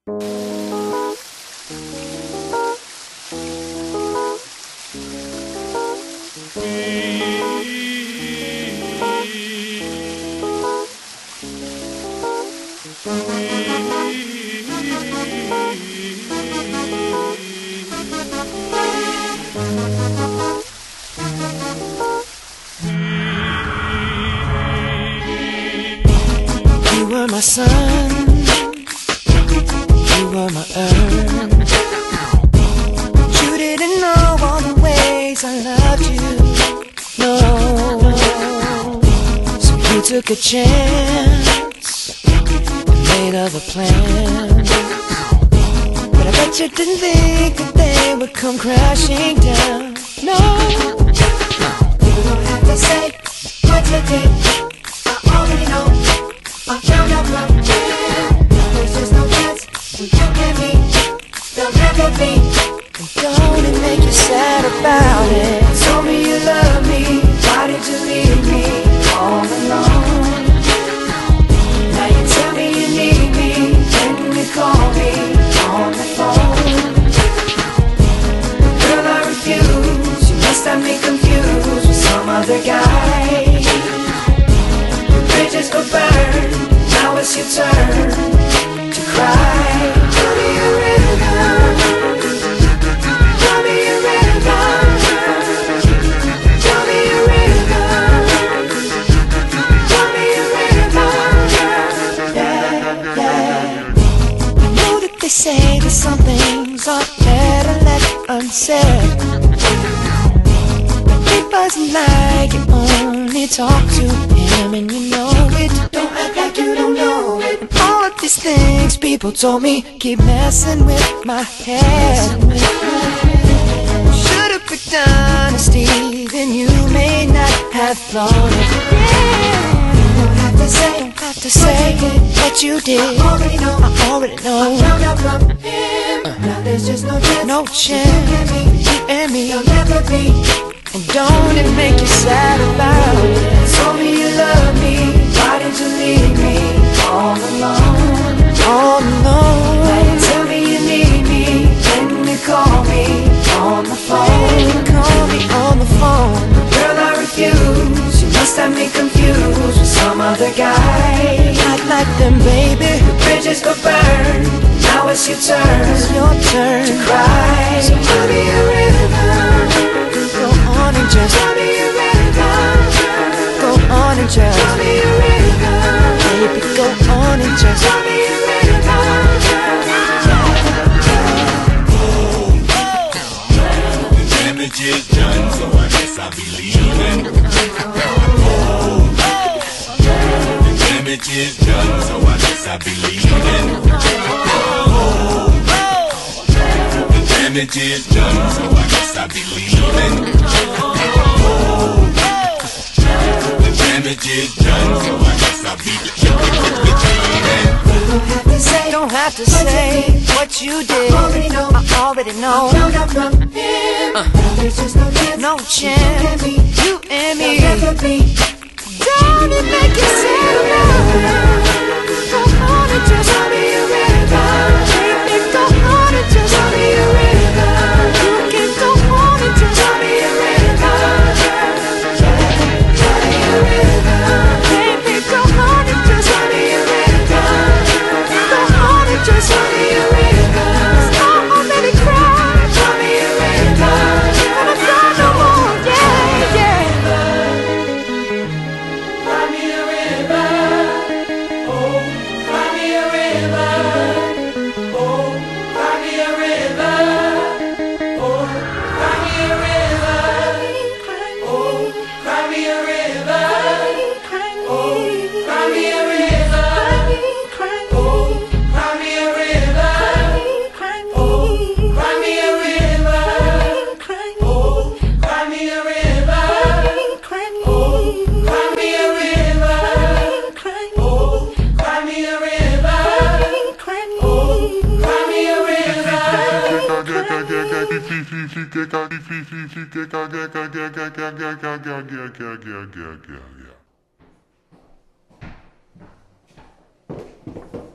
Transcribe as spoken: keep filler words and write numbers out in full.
You were my sun, you were my earth. You didn't know all the ways I loved you, no. So you took a chance and made of a plan. But I bet you didn't think that they would come crashing down, no. You don't have to say what you did, I already know. I found out from him. There's just no chance when you and me, there'll never be. And don't it make you sad about it? Told me you love me, why did you leave me all alone? Now you tell me you need me, when you call me on the phone. Girl, I refuse, you must have me confused with some other guy. Bridges go burn, now it's your turn to cry. Tell me a rhythm, tell me a rhythm, tell me a rhythm, tell me a rhythm, yeah, yeah. I know that they say that some things are better left unsaid, but it wasn't like you only talk to him and you know it. Don't act like you don't know it. And all of these things people told me keep messing with my head. Should've picked honesty, then you may not have thought it. Yeah. Don't have to say, don't have to say what you did. I already know, I already know. I found out from him. Uh. Now there's just no chance, no chance. You and me, you'll never be. And don't it make you sad about it? Told me you love me, why did you leave me all alone? All alone. Now you tell me you need me, when you call me on the phone. You call me on the phone. Girl, I refuse, you must have me confused with some other guy. Not like them, baby. The bridges go burn, now it's your turn, it's your turn to cry. So tell me a rhythm, go on and just tell me a rhythm, go on and just tell me a rhythm, baby, go on and just tell me a rhythm. The damage is done, so I guess I'll be leaving. The damage is done, so I guess I'll be leaving. The damage is done, so I guess I'll be leaving. The damage is done, so I guess I'll be leaving. Don't have to say what you did, I already know, I already know. Found out from him. Uh. Now there's just no chance, no chance, you and me. there'll never be. Don't it make you sad about it? Go on and just tell me a rhythm, baby, go on and just tell me a rhythm. You can go on and just tell me a rhythm, tell me a rhythm, baby, go on and just tell me a rhythm. Go on and just tell me a rhythm. I already cried, tell me a rhythm, and I cry no more, yeah, yeah. Cry me a river, oh, cry me a river, oh, cry me a river, oh, cry me a river, oh, cry me a river, oh, cry me a river, oh, cry me a river, oh, cry me a river, oh, cry me a river, oh, cry me a river, oh, cry me a river, oh, cry me a river.